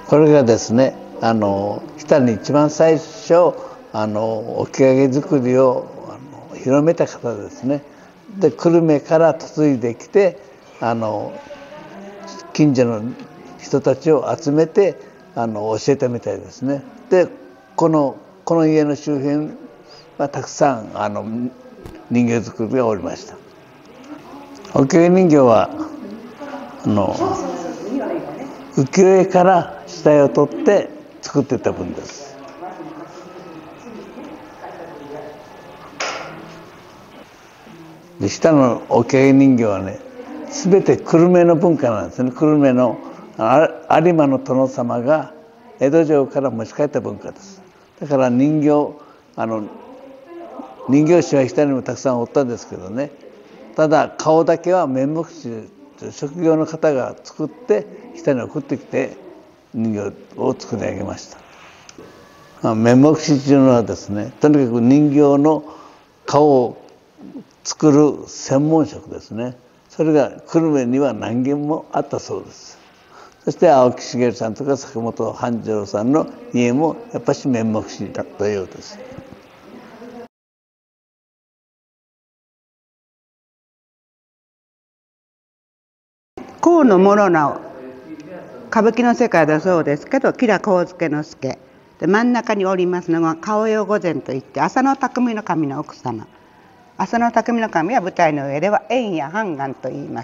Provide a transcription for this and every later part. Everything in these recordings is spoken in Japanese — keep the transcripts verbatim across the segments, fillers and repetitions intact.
これがですね、あの日田に一番最初あのおきあげ作りをあの広めた方ですね。で久留米から嫁いできて、あの近所の人たちを集めてあの教えたみたいですね。でこのこの家の周辺はたくさんあの人形作りがおりました。おきあげ人形はあの浮世絵から下絵を取って作ってた分です。で下のおきあげ人形はね、全て久留米の文化なんですね。久留米の有馬の殿様が江戸城から持ち帰った文化です。だから人形あの人形師は日田にもたくさんおったんですけどね、ただ顔だけは面目師という職業の方が作って日田に送ってきて人形を作り上げました。面目師というのはですね、とにかく人形の顔を作る専門職ですね。それが久留米には何軒もあったそうです。そして青木茂さんとか坂本半次郎さんの家もやっぱし面目師だったようです。 河野諸直、歌舞伎の世界だそうですけど、吉良上野之助で、真ん中におりますのが顔代御前といって、浅野内匠頭の奥様。浅野内匠頭は舞台の上では円や半眼と言います。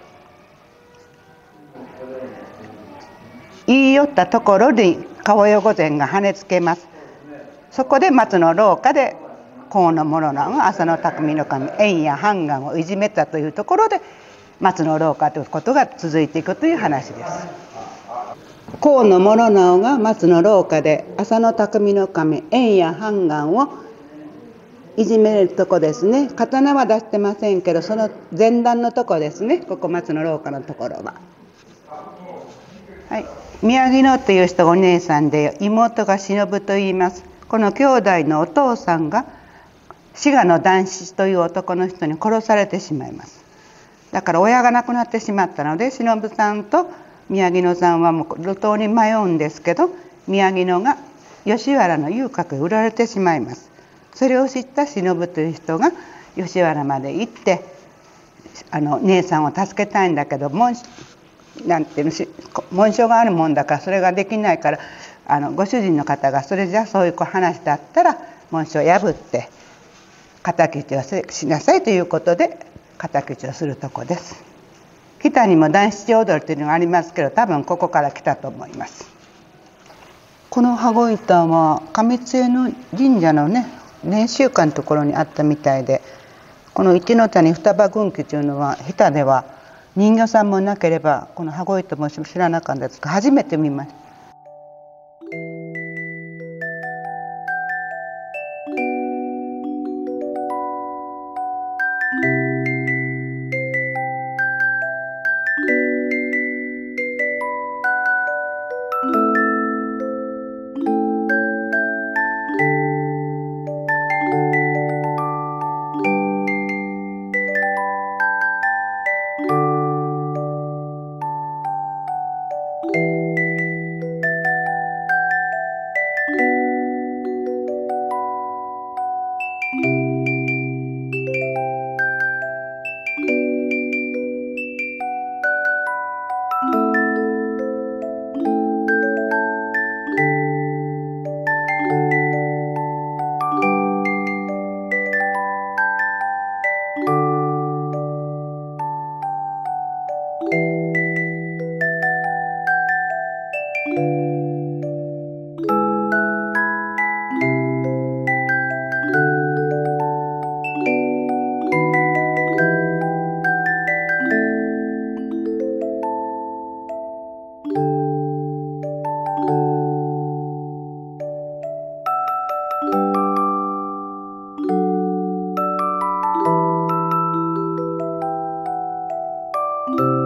言い寄ったところに顔代御前が跳ねつけます。そこで松の廊下で河野諸直が浅野内匠頭円や半眼をいじめたというところで、松の廊下ということが続いていくという話です。河野諸直が松の廊下で浅野内匠頭円や半眼をいじめるとこですね。刀は出してませんけど、その前段のとこですね。ここ松の廊下のところは、はい、宮城野という人がお姉さんで、妹が忍と言います。この兄弟のお父さんが滋賀の男子という男の人に殺されてしまいます。だから親が亡くなってしまったので、忍さんと宮城野さんはもう路頭に迷うんですけど、宮城野が吉原の遊郭へ売られてしまいます。それを知った忍という人が吉原まで行って、あの姉さんを助けたいんだけど、紋なんていうの紋章があるもんだからそれができないから、あのご主人の方がそれじゃそういう話だったら紋章を破って敵討ちをしなさいということで敵討ちをするとこです。北にも団七踊りというのがありますけど、多分ここから来たと思います。この羽子板は上津江の神社のね年習館のところにあったみたいで、この一ノ谷双葉軍記というのは日田では人形さんもなければこの羽子板も知らなかったですが、初めて見ました。you